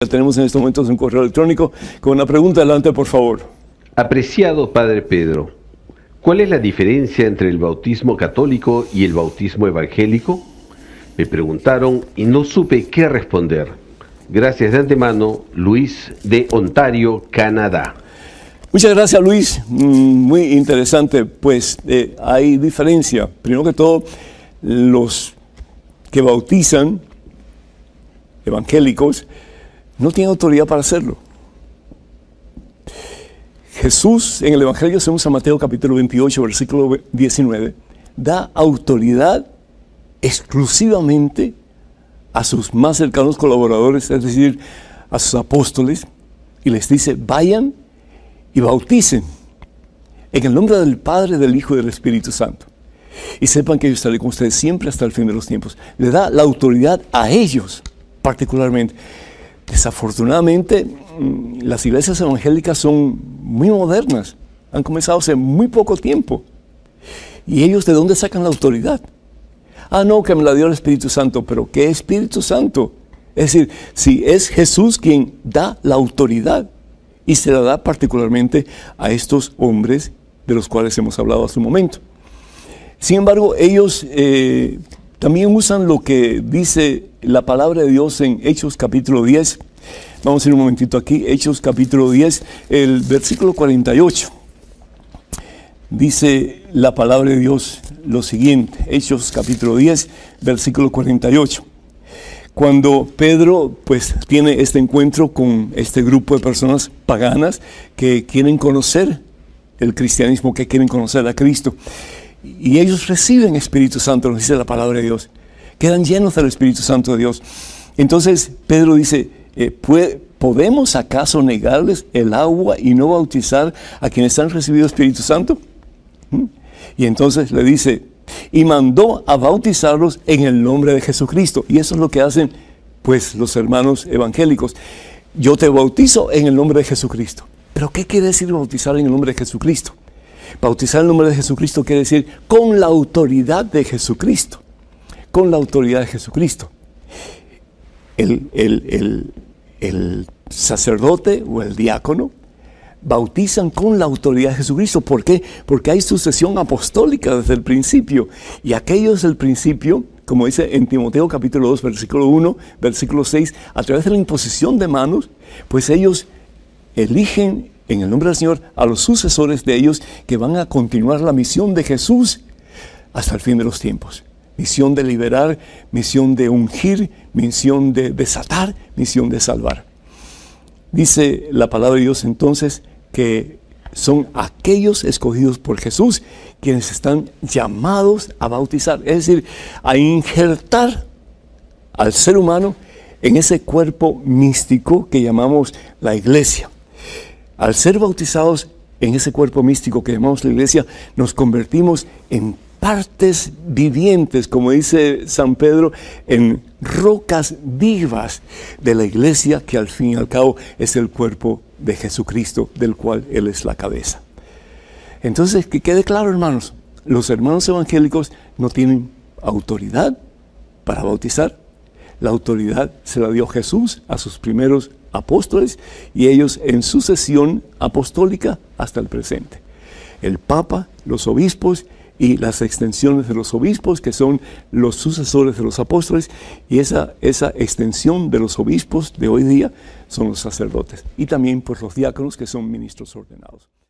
Tenemos en estos momentos un correo electrónico con una pregunta. Adelante, por favor. Apreciado Padre Pedro, ¿cuál es la diferencia entre el bautismo católico y el bautismo evangélico? Me preguntaron y no supe qué responder. Gracias de antemano, Luis de Ontario, Canadá. Muchas gracias, Luis. Muy interesante. Pues hay diferencia. Primero que todo, los que bautizan, evangélicos, no tienen autoridad para hacerlo. Jesús, en el Evangelio, según San Mateo capítulo 28, versículo 19, da autoridad exclusivamente a sus más cercanos colaboradores, es decir, a sus apóstoles, y les dice: vayan y bauticen en el nombre del Padre, del Hijo y del Espíritu Santo. Y sepan que yo estaré con ustedes siempre hasta el fin de los tiempos. Le da la autoridad a ellos, particularmente. Desafortunadamente, las iglesias evangélicas son muy modernas. Han comenzado hace muy poco tiempo. ¿Y ellos de dónde sacan la autoridad? Ah, no, que me la dio el Espíritu Santo. ¿Pero qué Espíritu Santo? Es decir, si es Jesús quien da la autoridad, y se la da particularmente a estos hombres de los cuales hemos hablado hace un momento. Sin embargo, ellos también usan lo que dice la palabra de Dios en Hechos capítulo 10. Vamos a ir un momentito aquí, Hechos capítulo 10, el versículo 48. Dice la palabra de Dios lo siguiente, Hechos capítulo 10, versículo 48. Cuando Pedro pues tiene este encuentro con este grupo de personas paganas que quieren conocer el cristianismo, que quieren conocer a Cristo, y ellos reciben Espíritu Santo, nos dice la palabra de Dios, quedan llenos del Espíritu Santo de Dios. Entonces Pedro dice: ¿podemos acaso negarles el agua y no bautizar a quienes han recibido Espíritu Santo? Y entonces le dice: y mandó a bautizarlos en el nombre de Jesucristo. Y eso es lo que hacen pues los hermanos evangélicos. Yo te bautizo en el nombre de Jesucristo. ¿Pero qué quiere decir bautizar en el nombre de Jesucristo? Bautizar en el nombre de Jesucristo quiere decir con la autoridad de Jesucristo. Con la autoridad de Jesucristo. El sacerdote o el diácono bautizan con la autoridad de Jesucristo. ¿Por qué? Porque hay sucesión apostólica desde el principio. Y aquellos del principio, como dice en Timoteo capítulo 2, versículo 1, versículo 6, a través de la imposición de manos, pues ellos eligen en el nombre del Señor a los sucesores de ellos que van a continuar la misión de Jesús hasta el fin de los tiempos. Misión de liberar, misión de ungir, misión de desatar, misión de salvar. Dice la palabra de Dios entonces que son aquellos escogidos por Jesús quienes están llamados a bautizar, es decir, a injertar al ser humano en ese cuerpo místico que llamamos la iglesia. Al ser bautizados en ese cuerpo místico que llamamos la iglesia, nos convertimos en partes vivientes, como dice San Pedro, en rocas vivas de la iglesia, que al fin y al cabo es el cuerpo de Jesucristo, del cual Él es la cabeza. Entonces, que quede claro, hermanos, los hermanos evangélicos no tienen autoridad para bautizar. La autoridad se la dio Jesús a sus primeros apóstoles y ellos en sucesión apostólica hasta el presente. El Papa, los obispos y las extensiones de los obispos, que son los sucesores de los apóstoles, y esa extensión de los obispos de hoy día son los sacerdotes, y también por los diáconos, que son ministros ordenados.